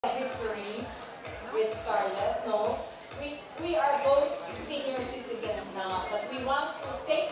history with Scarlett. No, we are both senior citizens now, but we want to take